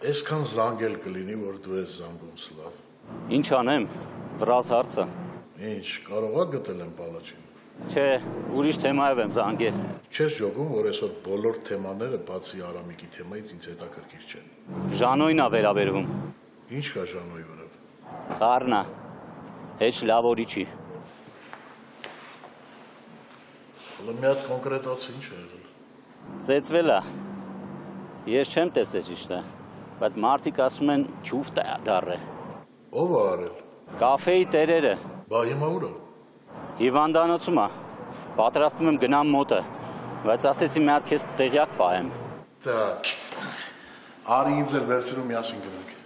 Այսքան զանգել կլինի, որ դու ես զանգում Սլավ։ Ինչ անեմ, վրազ հարցը։ Ինչ, կարողա գտել եմ պալաչին։ Չէ, ուրիշ թեմայով եմ զանգել։ Չես ջոգում, որ այսօր բոլոր թեմաները բացի Արամիկի թեմայից ինձ հետաքրքիր չեն։ Ժանոյն ա վերաբերվում։ Ինչ կա Ժանոյի վրավ։ Խառնա, հեչ լավորի չի։ Հələ մի հատ կոնկրետացի ինչ է եղել։ Ծեծվել ա։ Ես չեմ տեսել ճիշտ է, բայց մարդիկ ասում են քյուֆտ է դառը։ Ով է արել։ Կաֆեի տերերը։ Բա հիմա ուր է։ Հիվանդանոցում ա։ Պատրաստում եմ գնամ մոտը, բայց ասեցի մի հատ քեզ տեղյակ պահեմ։ Так, արի ինձ էլ վերցրու միասին գնանք։